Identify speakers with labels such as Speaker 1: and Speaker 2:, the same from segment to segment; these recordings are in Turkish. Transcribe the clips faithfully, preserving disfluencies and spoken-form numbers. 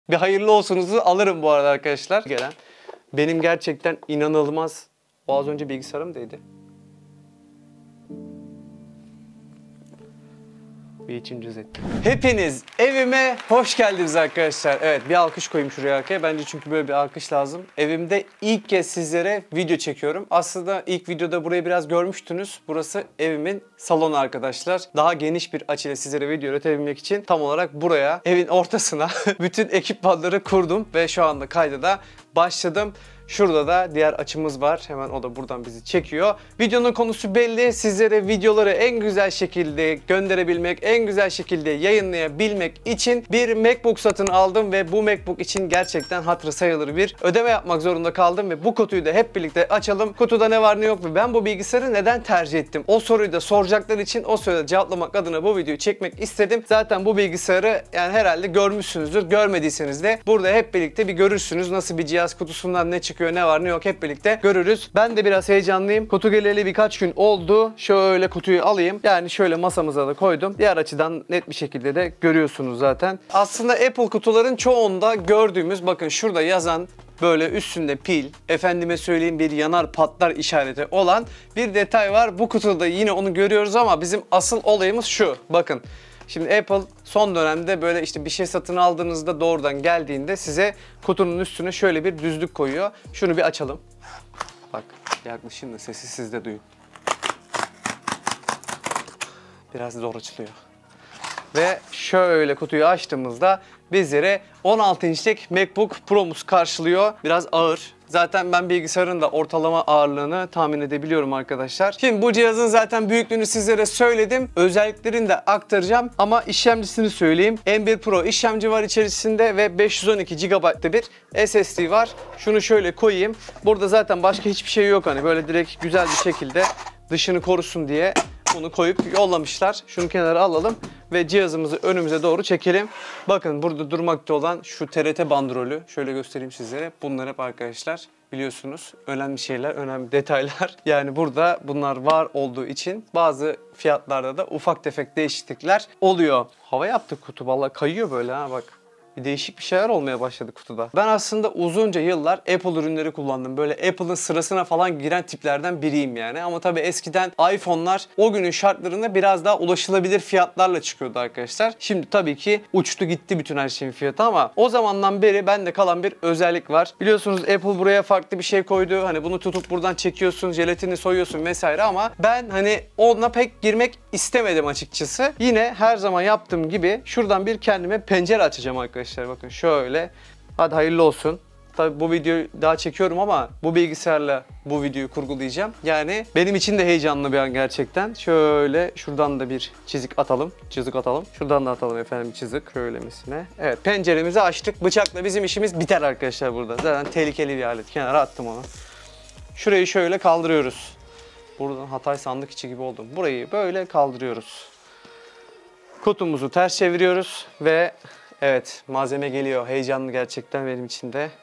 Speaker 1: Bir hayırlı olsunuzu alırım bu arada arkadaşlar. Gelen. Benim gerçekten inanılmaz. O az önce bilgisayarım değdi. Bir içim cız etti. Hepiniz evime hoş geldiniz arkadaşlar. Evet, bir alkış koyayım şuraya arkaya. Bence çünkü böyle bir alkış lazım. Evimde ilk kez sizlere video çekiyorum. Aslında ilk videoda burayı biraz görmüştünüz. Burası evimin salonu arkadaşlar. Daha geniş bir açıyla sizlere video üretebilmek için tam olarak buraya, evin ortasına bütün ekipmanları kurdum. Ve şu anda kayda da başladım. Şurada da diğer açımız var. Hemen o da buradan bizi çekiyor. Videonun konusu belli. Sizlere videoları en güzel şekilde gönderebilmek, en güzel şekilde yayınlayabilmek için bir MacBook satın aldım ve bu MacBook için gerçekten hatırı sayılır bir ödeme yapmak zorunda kaldım ve bu kutuyu da hep birlikte açalım. Kutuda ne var ne yok ve ben bu bilgisayarı neden tercih ettim? O soruyu da soracaklar için o soruyu cevaplamak adına bu videoyu çekmek istedim. Zaten bu bilgisayarı yani herhalde görmüşsünüzdür. Görmediyseniz de burada hep birlikte bir görürsünüz. Nasıl bir cihaz, kutusundan ne çıkıyor, ne var ne yok hep birlikte görürüz. Ben de biraz heyecanlıyım. Kutu geleli birkaç gün oldu. Şöyle kutuyu alayım. Yani şöyle masamıza da koydum. Diğer açıdan net bir şekilde de görüyorsunuz zaten. Aslında Apple kutuların çoğunda gördüğümüz, bakın şurada yazan böyle üstünde pil, efendime söyleyeyim bir yanar patlar işareti olan bir detay var. Bu kutuda yine onu görüyoruz ama bizim asıl olayımız şu. Bakın. Şimdi Apple son dönemde böyle işte bir şey satın aldığınızda doğrudan geldiğinde size kutunun üstüne şöyle bir düzlük koyuyor. Şunu bir açalım. Bak yaklaşayım da sesi siz de duyun. Biraz zor açılıyor. Ve şöyle kutuyu açtığımızda bizlere on altı inçlik MacBook Pro'muz karşılıyor. Biraz ağır. Zaten ben bilgisayarın da ortalama ağırlığını tahmin edebiliyorum arkadaşlar. Şimdi bu cihazın zaten büyüklüğünü sizlere söyledim. Özelliklerini de aktaracağım ama işlemcisini söyleyeyim. M bir Pro işlemci var içerisinde ve beş yüz on iki gigabaytlık bir S S D var. Şunu şöyle koyayım. Burada zaten başka hiçbir şey yok, hani böyle direkt güzel bir şekilde dışını korusun diye bunu koyup yollamışlar. Şunu kenara alalım ve cihazımızı önümüze doğru çekelim. Bakın burada durmakta olan şu T R T bandrolü. Şöyle göstereyim sizlere. Bunlar hep arkadaşlar biliyorsunuz önemli şeyler, önemli detaylar. Yani burada bunlar var olduğu için bazı fiyatlarda da ufak tefek değişiklikler oluyor. Hava yaptık kutu. Vallahi kayıyor böyle ha bak. Bir değişik bir şeyler olmaya başladı kutuda. Ben aslında uzunca yıllar Apple ürünleri kullandım. Böyle Apple'ın sırasına falan giren tiplerden biriyim yani. Ama tabii eskiden iPhone'lar o günün şartlarında biraz daha ulaşılabilir fiyatlarla çıkıyordu arkadaşlar. Şimdi tabii ki uçtu gitti bütün her şeyin fiyatı ama o zamandan beri bende kalan bir özellik var. Biliyorsunuz Apple buraya farklı bir şey koydu. Hani bunu tutup buradan çekiyorsun, jelatini soyuyorsun vesaire ama ben hani ona pek girmek istemedim açıkçası. Yine her zaman yaptığım gibi şuradan bir kendime pencere açacağım arkadaşlar. Arkadaşlar bakın şöyle. Hadi hayırlı olsun. Tabii bu videoyu daha çekiyorum ama bu bilgisayarla bu videoyu kurgulayacağım. Yani benim için de heyecanlı bir an gerçekten. Şöyle şuradan da bir çizik atalım. Çizik atalım. Şuradan da atalım efendim çizik. Şöylemesine. Evet, penceremizi açtık. Bıçakla bizim işimiz biter arkadaşlar burada. Zaten tehlikeli bir alet. Kenara attım onu. Şurayı şöyle kaldırıyoruz. Buradan Hatay sandık içi gibi oldum. Burayı böyle kaldırıyoruz. Kutumuzu ters çeviriyoruz ve evet, malzeme geliyor. Heyecanlı gerçekten benim için de.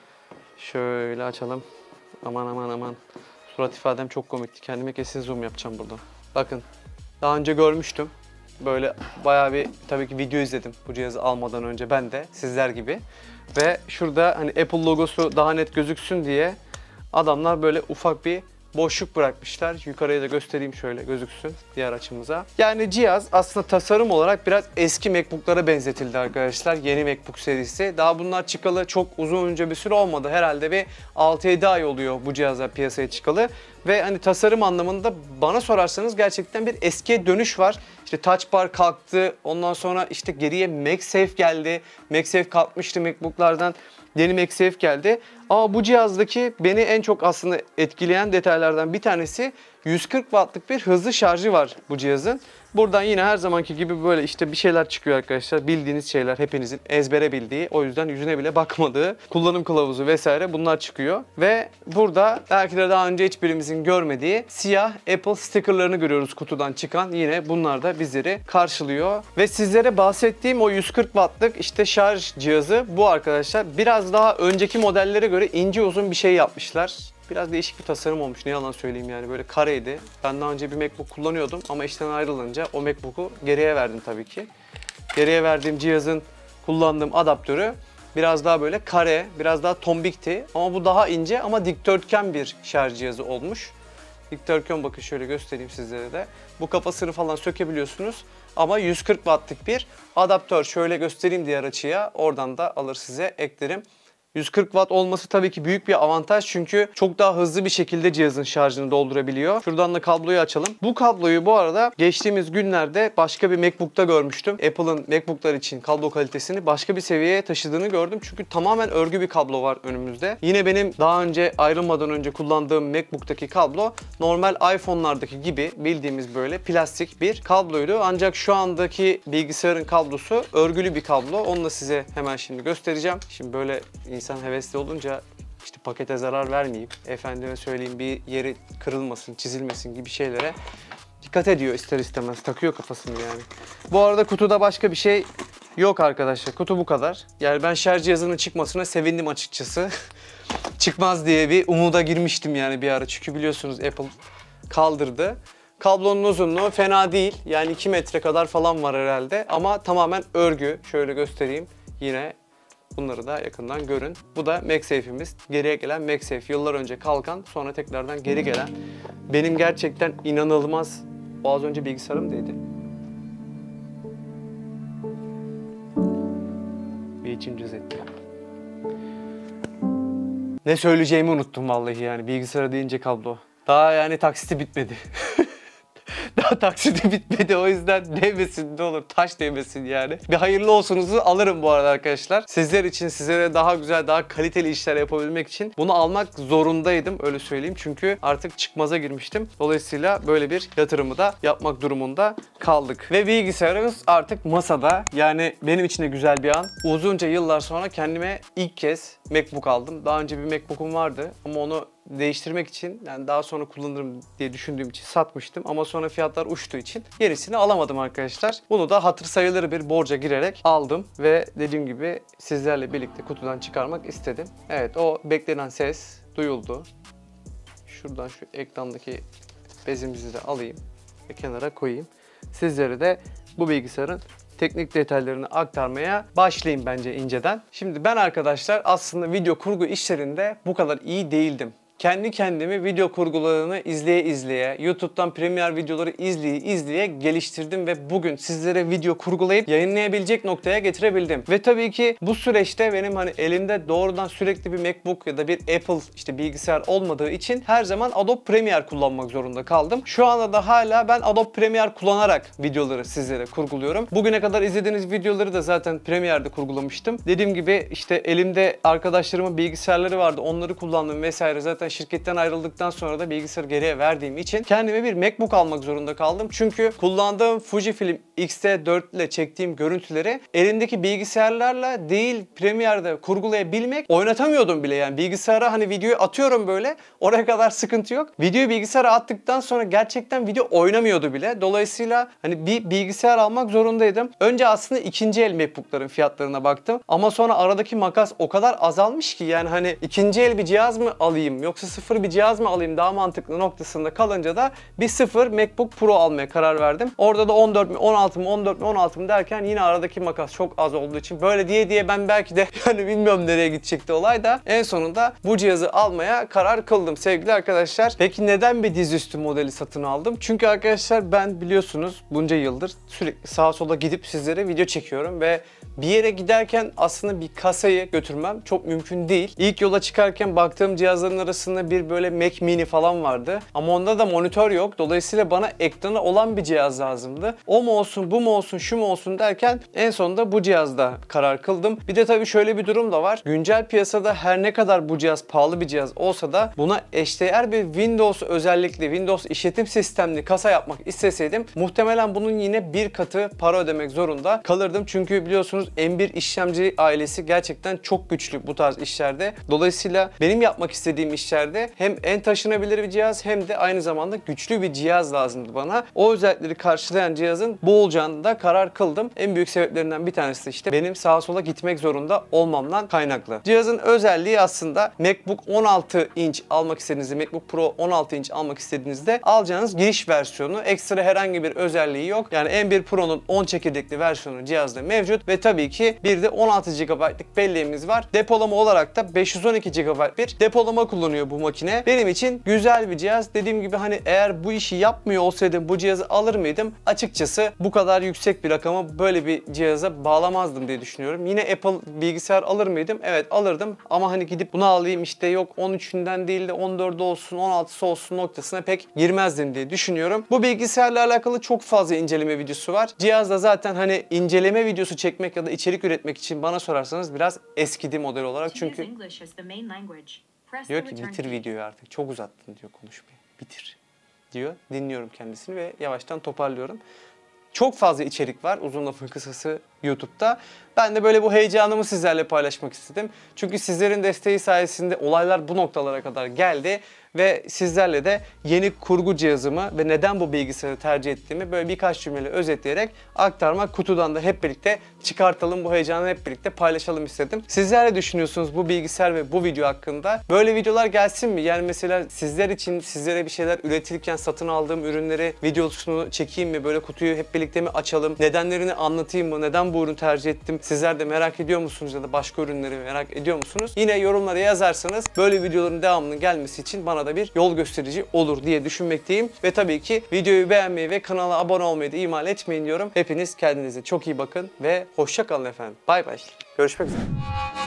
Speaker 1: Şöyle açalım. Aman aman aman. Surat ifadem çok komikti. Kendime kesin zoom yapacağım buradan. Bakın. Daha önce görmüştüm. Böyle bayağı bir tabii ki video izledim bu cihazı almadan önce ben de sizler gibi. Ve şurada hani Apple logosu daha net gözüksün diye adamlar böyle ufak bir boşluk bırakmışlar. Yukarıya da göstereyim şöyle gözüksün diğer açımıza. Yani cihaz aslında tasarım olarak biraz eski MacBook'lara benzetildi arkadaşlar. Yeni MacBook serisi. Daha bunlar çıkalı çok uzunca bir süre olmadı. Herhalde bir altı yedi ay oluyor bu cihazlar piyasaya çıkalı. Ve hani tasarım anlamında bana sorarsanız gerçekten bir eskiye dönüş var. İşte Touch Bar kalktı. Ondan sonra işte geriye MagSafe geldi. MagSafe kalkmıştı MacBook'lardan. Yeni MagSafe geldi. Ama bu cihazdaki beni en çok aslında etkileyen detaylardan bir tanesi yüz kırk wattlık bir hızlı şarjı var bu cihazın. Buradan yine her zamanki gibi böyle işte bir şeyler çıkıyor arkadaşlar. Bildiğiniz şeyler, hepinizin ezbere bildiği, o yüzden yüzüne bile bakmadığı kullanım kılavuzu vesaire bunlar çıkıyor. Ve burada belki de daha önce hiçbirimizin görmediği siyah Apple stickerlarını görüyoruz kutudan çıkan. Yine bunlar da bizleri karşılıyor. Ve sizlere bahsettiğim o yüz kırk wattlık işte şarj cihazı bu arkadaşlar. Biraz daha önceki modellere göre ince uzun bir şey yapmışlar. Biraz değişik bir tasarım olmuş, ne yalan söyleyeyim yani, böyle kareydi. Ben daha önce bir MacBook kullanıyordum ama işten ayrılınca o MacBook'u geriye verdim tabii ki. Geriye verdiğim cihazın kullandığım adaptörü biraz daha böyle kare, biraz daha tombikti. Ama bu daha ince ama dikdörtgen bir şarj cihazı olmuş. Dikdörtgen, bakın şöyle göstereyim sizlere de. Bu kafasını falan sökebiliyorsunuz. Ama yüz kırk wattlık bir adaptör. Şöyle göstereyim diğer açıya. Oradan da alır size eklerim. yüz kırk watt olması tabii ki büyük bir avantaj çünkü çok daha hızlı bir şekilde cihazın şarjını doldurabiliyor. Şuradan da kabloyu açalım. Bu kabloyu bu arada geçtiğimiz günlerde başka bir MacBook'ta görmüştüm. Apple'ın MacBook'lar için kablo kalitesini başka bir seviyeye taşıdığını gördüm. Çünkü tamamen örgü bir kablo var önümüzde. Yine benim daha önce ayrılmadan önce kullandığım MacBook'taki kablo normal iPhone'lardaki gibi bildiğimiz böyle plastik bir kabloydu. Ancak şu andaki bilgisayarın kablosu örgülü bir kablo. Onu da size hemen şimdi göstereceğim. Şimdi böyle İnsan hevesli olunca işte pakete zarar vermeyeyim, efendime söyleyeyim bir yeri kırılmasın, çizilmesin gibi şeylere dikkat ediyor ister istemez. Takıyor kafasını yani. Bu arada kutuda başka bir şey yok arkadaşlar. Kutu bu kadar. Yani ben şarj cihazının çıkmasına sevindim açıkçası. Çıkmaz diye bir umuda girmiştim yani bir ara. Çünkü biliyorsunuz Apple kaldırdı. Kablonun uzunluğu fena değil. Yani iki metre kadar falan var herhalde. Ama tamamen örgü. Şöyle göstereyim. Yine bunları da yakından görün. Bu da MagSafe'imiz. Geriye gelen MagSafe. Yıllar önce kalkan, sonra tekrardan geri gelen. Benim gerçekten inanılmaz... O az önce bilgisayarımdaydı. Bir içim cız etti. Ne söyleyeceğimi unuttum vallahi yani. Bilgisayara deyince kablo. Daha yani taksiti bitmedi. Daha taksidi bitmedi, o yüzden değmesin ne olur, taş değmesin yani. Bir hayırlı olsunuzu alırım bu arada arkadaşlar. Sizler için, sizlere daha güzel, daha kaliteli işler yapabilmek için bunu almak zorundaydım, öyle söyleyeyim. Çünkü artık çıkmaza girmiştim. Dolayısıyla böyle bir yatırımı da yapmak durumunda kaldık. Ve bilgisayarımız artık masada. Yani benim için de güzel bir an. Uzunca yıllar sonra kendime ilk kez MacBook aldım. Daha önce bir MacBook'um vardı ama onu değiştirmek için, yani daha sonra kullanırım diye düşündüğüm için satmıştım ama sonra fiyatlar uçtuğu için gerisini alamadım arkadaşlar. Bunu da hatır sayılır bir borca girerek aldım ve dediğim gibi sizlerle birlikte kutudan çıkarmak istedim. Evet, o beklenen ses duyuldu. Şuradan şu ekrandaki bezimizi de alayım ve kenara koyayım. Sizlere de bu bilgisayarın teknik detaylarını aktarmaya başlayayım bence inceden. Şimdi ben arkadaşlar aslında video kurgu işlerinde bu kadar iyi değildim. Kendi kendimi video kurgularını izleye izleye, YouTube'dan Premiere videoları izleye izleye geliştirdim ve bugün sizlere video kurgulayıp yayınlayabilecek noktaya getirebildim. Ve tabii ki bu süreçte benim hani elimde doğrudan sürekli bir MacBook ya da bir Apple işte bilgisayar olmadığı için her zaman Adobe Premiere kullanmak zorunda kaldım. Şu anda da hala ben Adobe Premiere kullanarak videoları sizlere kurguluyorum. Bugüne kadar izlediğiniz videoları da zaten Premiere'de kurgulamıştım. Dediğim gibi işte elimde arkadaşlarımın bilgisayarları vardı, onları kullandım vesaire. Zaten şirketten ayrıldıktan sonra da bilgisayarı geriye verdiğim için kendime bir MacBook almak zorunda kaldım. Çünkü kullandığım Fujifilm X T dört ile çektiğim görüntüleri elimdeki bilgisayarlarla değil Premiere'de kurgulayabilmek, oynatamıyordum bile yani. Bilgisayara hani videoyu atıyorum böyle, oraya kadar sıkıntı yok. Videoyu bilgisayara attıktan sonra gerçekten video oynamıyordu bile. Dolayısıyla hani bir bilgisayar almak zorundaydım. Önce aslında ikinci el MacBook'ların fiyatlarına baktım. Ama sonra aradaki makas o kadar azalmış ki yani hani ikinci el bir cihaz mı alayım yoksa sıfır bir cihaz mı alayım daha mantıklı noktasında kalınca da bir sıfır MacBook Pro almaya karar verdim. Orada da on dört mi on altı mı on dört mi on altı mı derken yine aradaki makas çok az olduğu için böyle diye diye ben belki de yani bilmiyorum nereye gidecekti olay da en sonunda bu cihazı almaya karar kıldım sevgili arkadaşlar. Peki neden bir dizüstü modeli satın aldım? Çünkü arkadaşlar ben biliyorsunuz bunca yıldır sürekli sağa sola gidip sizlere video çekiyorum ve bir yere giderken aslında bir kasayı götürmem çok mümkün değil. İlk yola çıkarken baktığım cihazların arasında bir böyle Mac Mini falan vardı. Ama onda da monitör yok. Dolayısıyla bana ekranı olan bir cihaz lazımdı. O mu olsun, bu mu olsun, şu mu olsun derken en sonunda bu cihazda karar kıldım. Bir de tabii şöyle bir durum da var. Güncel piyasada her ne kadar bu cihaz pahalı bir cihaz olsa da buna eşdeğer bir Windows özellikli, Windows işletim sistemli kasa yapmak isteseydim muhtemelen bunun yine bir katı para ödemek zorunda kalırdım. Çünkü biliyorsunuz M bir işlemci ailesi gerçekten çok güçlü bu tarz işlerde. Dolayısıyla benim yapmak istediğim işler süreçlerde hem en taşınabilir bir cihaz hem de aynı zamanda güçlü bir cihaz lazımdı bana. O özellikleri karşılayan cihazın bu olacağını da karar kıldım. En büyük sebeplerinden bir tanesi de işte benim sağa sola gitmek zorunda olmamdan kaynaklı. Cihazın özelliği aslında MacBook on altı inç almak istediğinizde, MacBook Pro on altı inç almak istediğinizde alacağınız giriş versiyonu. Ekstra herhangi bir özelliği yok. Yani M bir Pro'nun on çekirdekli versiyonu cihazda mevcut ve tabii ki bir de on altı gigabaytlık belleğimiz var. Depolama olarak da beş yüz on iki gigabayt bir depolama kullanıyor bu makine. Benim için güzel bir cihaz. Dediğim gibi hani eğer bu işi yapmıyor olsaydım bu cihazı alır mıydım? Açıkçası bu kadar yüksek bir rakamı böyle bir cihaza bağlamazdım diye düşünüyorum. Yine Apple bilgisayar alır mıydım? Evet alırdım ama hani gidip bunu alayım işte yok on üçünden değil de on dördü olsun on altısı olsun noktasına pek girmezdim diye düşünüyorum. Bu bilgisayarla alakalı çok fazla inceleme videosu var. Cihazda zaten hani inceleme videosu çekmek ya da içerik üretmek için bana sorarsanız biraz eskidi model olarak çünkü diyor ki bitir videoyu artık çok uzattın diyor konuşmayı. Bitir diyor. Dinliyorum kendisini ve yavaştan toparlıyorum. Çok fazla içerik var uzun lafın kısası YouTube'da. Ben de böyle bu heyecanımı sizlerle paylaşmak istedim. Çünkü sizlerin desteği sayesinde olaylar bu noktalara kadar geldi. Ve sizlerle de yeni kurgu cihazımı ve neden bu bilgisayarı tercih ettiğimi böyle birkaç cümleyle özetleyerek aktarmak, kutudan da hep birlikte çıkartalım, bu heyecanı hep birlikte paylaşalım istedim. Sizler ne düşünüyorsunuz bu bilgisayar ve bu video hakkında? Böyle videolar gelsin mi? Yani mesela sizler için, sizlere bir şeyler üretirken satın aldığım ürünleri videosunu çekeyim mi? Böyle kutuyu hep birlikte mi açalım? Nedenlerini anlatayım mı? Neden bu ürünü tercih ettim? Sizler de merak ediyor musunuz ya da başka ürünleri merak ediyor musunuz? Yine yorumlara yazarsanız böyle videoların devamının gelmesi için bana da bir yol gösterici olur diye düşünmekteyim. Ve tabii ki videoyu beğenmeyi ve kanala abone olmayı da ihmal etmeyin diyorum. Hepiniz kendinize çok iyi bakın ve hoşça kalın efendim. Bay bay. Görüşmek üzere.